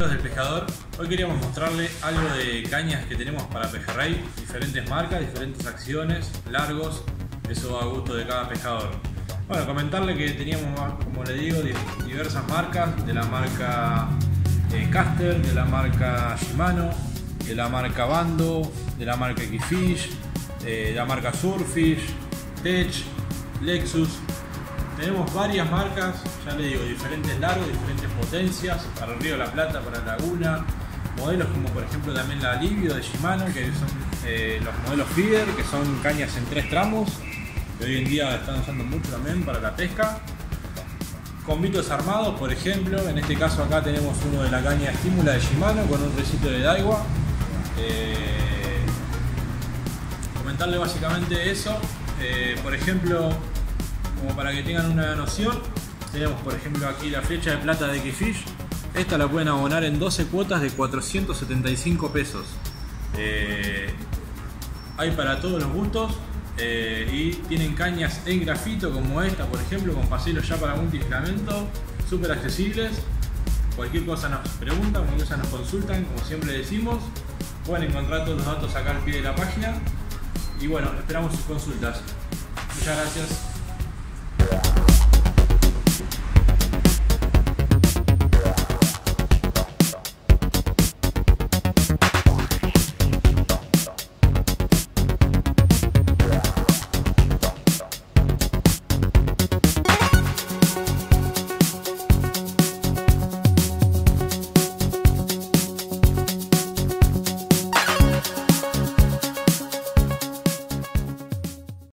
amigos del pescador, hoy queríamos mostrarle algo de cañas que tenemos para pejerrey, diferentes marcas, diferentes acciones, largos, eso a gusto de cada pescador. Bueno, comentarle que teníamos, como le digo, diversas marcas, de la marca Caster, de la marca Shimano, de la marca Bando, de la marca Xfish, de la marca Surfish, Tech, Lexus. Tenemos varias marcas, ya le digo, diferentes largos, diferentes potencias, para el Río de la Plata, para la Laguna, modelos como por ejemplo también la Livio de Shimano, que son los modelos feeder, que son cañas en 3 tramos, que hoy en día están usando mucho también para la pesca. Combitos armados, por ejemplo, en este caso acá tenemos uno de la caña Estímula de Shimano con un recito de Daiwa. Comentarle básicamente eso, por ejemplo, como para que tengan una noción, tenemos por ejemplo aquí la flecha de plata de Xfish. Esta la pueden abonar en 12 cuotas de 475 pesos. Hay para todos los gustos y tienen cañas en grafito como esta, por ejemplo, con paselos ya para multifilamento, súper accesibles. Cualquier cosa nos preguntan, cualquier cosa nos consultan, como siempre decimos. Pueden encontrar todos los datos acá al pie de la página. Y bueno, esperamos sus consultas. Muchas gracias.